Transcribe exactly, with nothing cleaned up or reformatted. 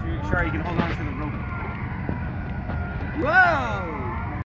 Sure, you can hold on to the rope. Whoa!